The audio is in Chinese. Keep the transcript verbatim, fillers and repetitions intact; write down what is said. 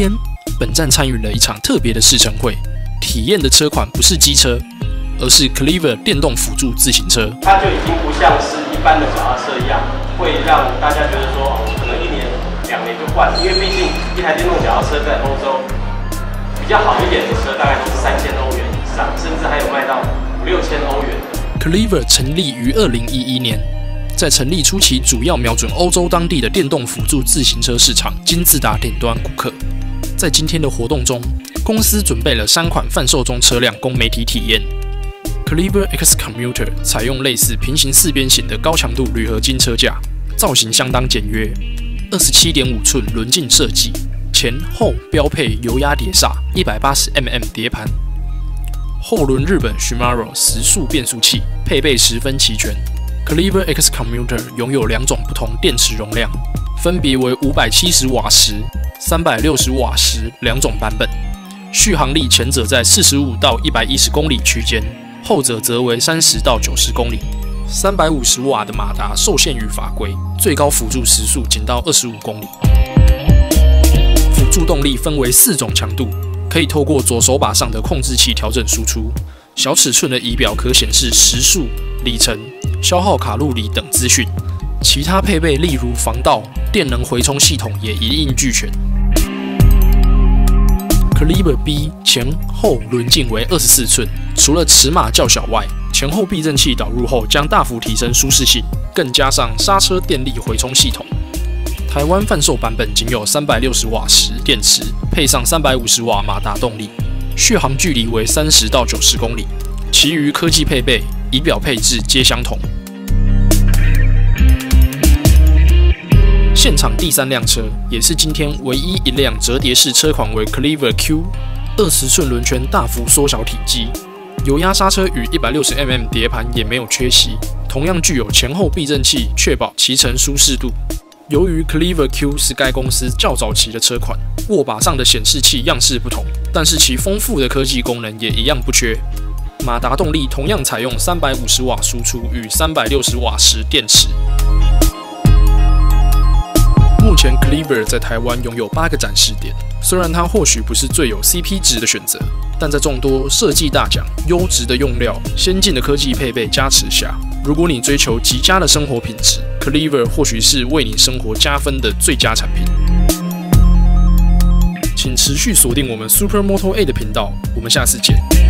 天，本站参与了一场特别的试乘会，体验的车款不是机车，而是 Cleaver 电动辅助自行车。 它就已经不像是一般的脚踏车一样，会让大家觉得说，哦，可能一年、两年就换，因为毕竟一台电动脚踏车在欧洲比较好一点的车，大概都是三千欧元以上，甚至还有卖到五六千欧元的。 Cleaver 成立于二零一一年。在成立初期，主要瞄准欧洲当地的电动辅助自行车市场金字塔顶端顾客。在今天的活动中，公司准备了三款贩售中车辆供媒体体验。Cleaver X Commuter 采用类似平行四边形的高强度铝合金车架，造型相当简约， 二十七点五寸轮径设计，前后标配油压碟刹 一百八十毫米 碟盘，后轮日本 Shimano 时速变速器，配备十分齐全。Cleaver X Commuter 拥有两种不同电池容量，分别为五百七十瓦时、三百六十瓦时两种版本。续航力前者在四十五到一百一十公里区间，后者则为三十到九十公里。三百五十瓦的马达受限于法规，最高辅助时速仅到二十五公里。辅助动力分为四种强度，可以透过左手把上的控制器调整输出。小尺寸的仪表可显示时速、里程、消耗卡路里等资讯，其他配备例如防盗、电能回充系统也一应俱全。Cleaver B 前后轮径为二十四寸，除了尺码较小外，前后避震器导入后将大幅提升舒适性，更加上刹车电力回充系统。台湾贩售版本仅有三百六十瓦时电池，配上三百五十瓦马达动力，续航距离为三十到九十公里。其余科技配备、仪表配置皆相同。现场第三辆车，也是今天唯一一辆折叠式车款为 Cleaver Q， 二十寸轮圈大幅缩小体积，油压刹车与一百六十毫米碟盘也没有缺席，同样具有前后避震器，确保骑乘舒适度。由于 Cleaver Q 是该公司较早期的车款，握把上的显示器样式不同，但是其丰富的科技功能也一样不缺。马达动力同样采用三百五十瓦输出与三百六十瓦时电池。目前 Cleaver 在台湾拥有八个展示点，虽然它或许不是最有 C P 值的选择，但在众多设计大奖、优质的用料、先进的科技配备加持下，如果你追求极佳的生活品质， Cleaver 或许是为你生活加分的最佳产品。请持续锁定我们 Super Moto A 的频道，我们下次见。